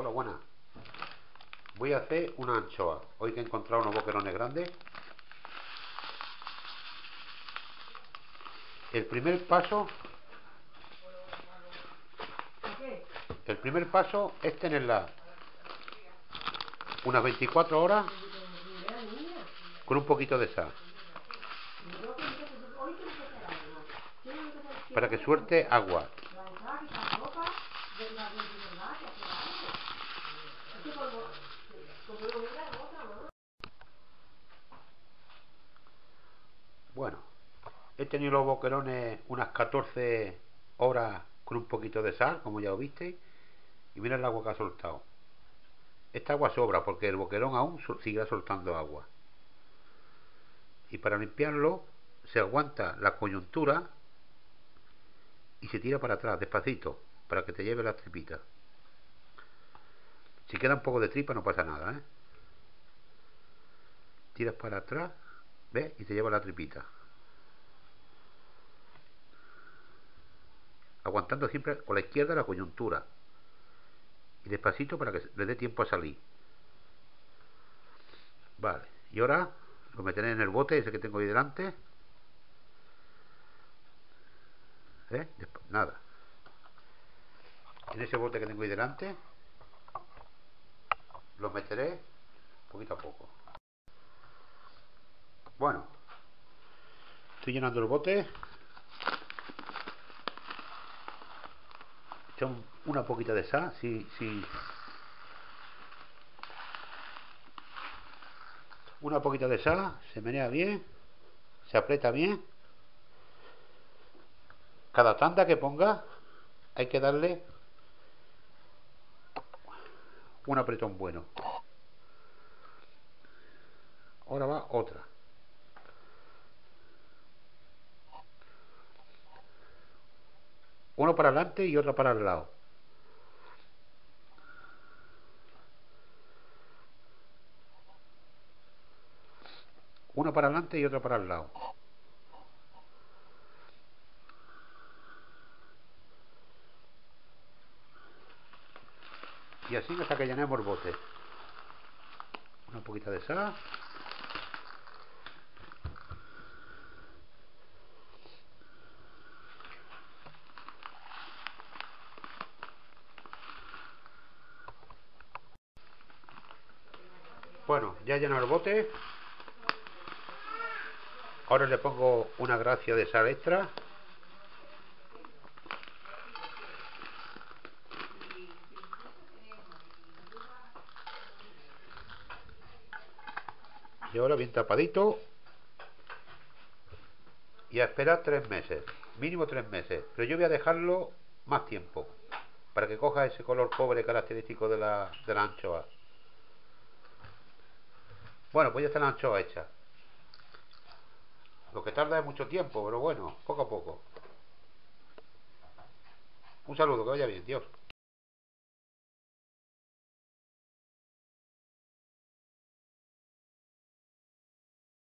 Hola, buenas. Voy a hacer una anchoa. Hoy que he encontrado unos boquerones grandes. El primer paso es tenerla unas 24 horas con un poquito de sal para que suelte agua. Bueno, he tenido los boquerones unas 14 horas con un poquito de sal, como ya lo visteis, y mira el agua que ha soltado. Esta agua sobra porque el boquerón aún sigue soltando agua. Y para limpiarlo se aguanta la coyuntura y se tira para atrás, despacito, para que te lleve las tripitas. Si queda un poco de tripa no pasa nada, ¿eh? Tiras para atrás, ¿ves? Y te lleva la tripita. Aguantando siempre con la izquierda la coyuntura. Y despacito para que le dé tiempo a salir. Vale, y ahora lo meteré en el bote ese que tengo ahí delante. Nada. En ese bote que tengo ahí delante lo meteré poquito a poco. Bueno, estoy llenando el bote. Echo una poquita de sal, una poquita de sal, se menea bien, se aprieta bien. Cada tanda que ponga hay que darle un apretón bueno. Ahora va otra. Uno para adelante y otro para el lado. Uno para adelante y otro para el lado. Y así hasta que llenemos el bote. Una poquita de sal. Bueno, ya he llenado el bote. Ahora le pongo una gracia de sal extra. Y ahora bien tapadito. Y a esperar 3 meses. Mínimo 3 meses. Pero yo voy a dejarlo más tiempo. Para que coja ese color cobre característico de la anchoa. Bueno, pues ya está la anchoa hecha. Lo que tarda es mucho tiempo, pero bueno, poco a poco. Un saludo, que vaya bien, Dios.